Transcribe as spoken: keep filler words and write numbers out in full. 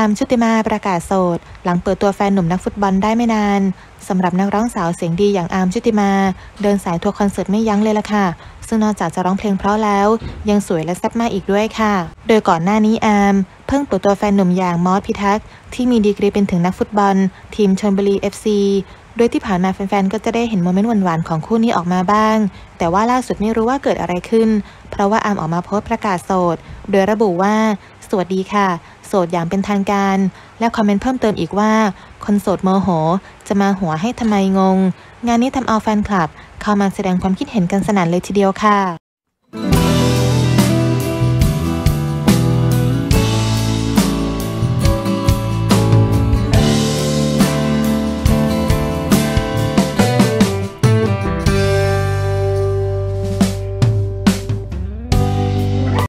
อาร์ม ชุติมาประกาศโสดหลังเปิดตัวแฟนหนุ่มนักฟุตบอลได้ไม่นานสำหรับนักร้องสาวเสียงดีอย่างอาร์ม ชุติมาเดินสายทัวร์คอนเสิร์ตไม่ยั้งเลยล่ะค่ะซึ่งนอกจากจะร้องเพลงเพราะแล้วยังสวยและแซ่บมากอีกด้วยค่ะโดยก่อนหน้านี้อาร์มเพิ่งเปิดตัวแฟนหนุ่มอย่างมอสพิทักษ์ที่มีดีกรีเป็นถึงนักฟุตบอลทีมชลบุรี เอฟ ซี โดยที่ผ่านมาแฟนๆก็จะได้เห็นโมเมนต์หวานๆของคู่นี้ออกมาบ้างแต่ว่าล่าสุดไม่รู้ว่าเกิดอะไรขึ้นเพราะว่าอาร์มออกมาโพสต์ประกาศโสดโดยระบุว่าสวัสดีค่ะโสดอย่างเป็นทางการและคอมเมนต์เพิ่มเติมอีกว่าคนโสดโมโหจะมาหัวให้ทำไมงงงานนี้ทำเอาแฟนคลับเข้ามาแสดงความคิดเห็นกันสนั่นเลยทีเดียวค่ะ